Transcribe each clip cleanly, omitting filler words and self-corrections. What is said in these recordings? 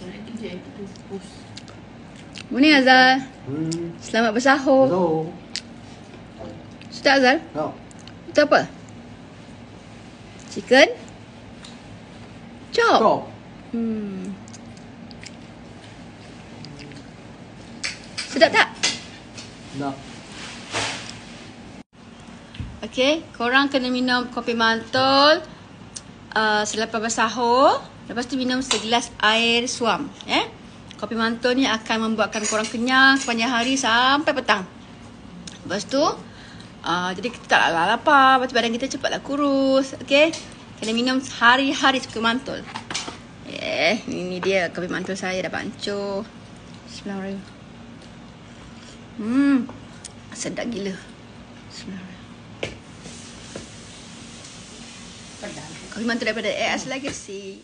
Morning Azal. Selamat bersahur. Sudah Azal? Itu apa? Chicken? Chop. Sedap tak? Sedap. Okay, korang kena minum kopi mantul selepas bersahur. Lepas tu minum segelas air suam. Kopi mantul ni akan membuatkan korang kenyang sepanjang hari sampai petang. Lepas tu jadi kita taklah lapar. Lepas tu badan kita cepatlah kurus. Okay, kena minum hari-hari kopi mantul. Ini dia kopi mantul saya dah pancur. Bismillahirrahmanirrahim. Sedap gila. Bismillahirrahmanirrahim. Kopi mantul daripada AS Legacy.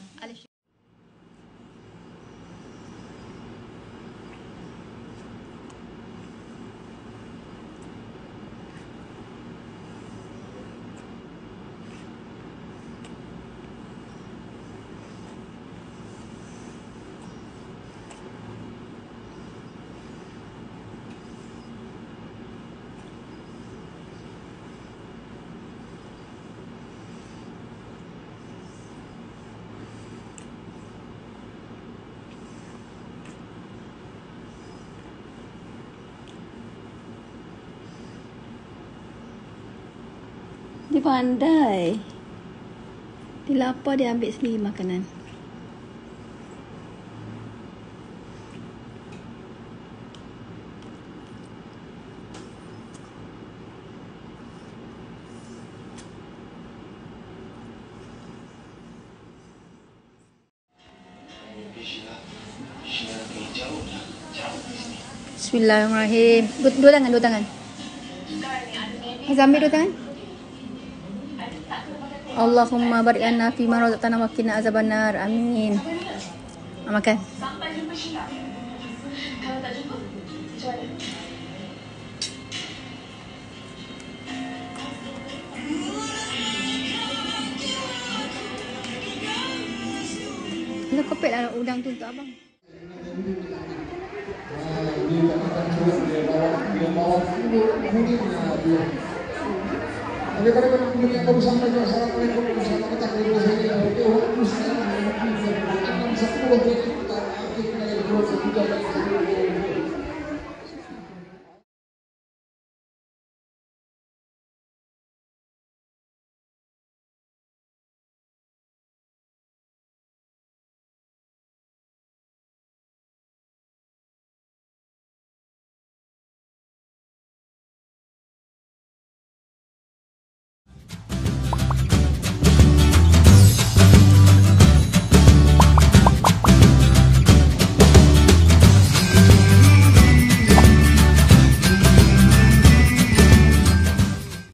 Dia pandai. Dia lapar, dia ambil sendiri makanan. Bismillahirrahmanirrahim. Dua tangan. Azam ambil dua tangan. Allahumma barik lana fi ma razaqtana wa qina azabannar. Amin. Makan. Ini kopek lah udang tu untuk abang. Daripada kemudian baru sampai ke Assalamualaikum bersama kita kedua saya. Oke, 10 kita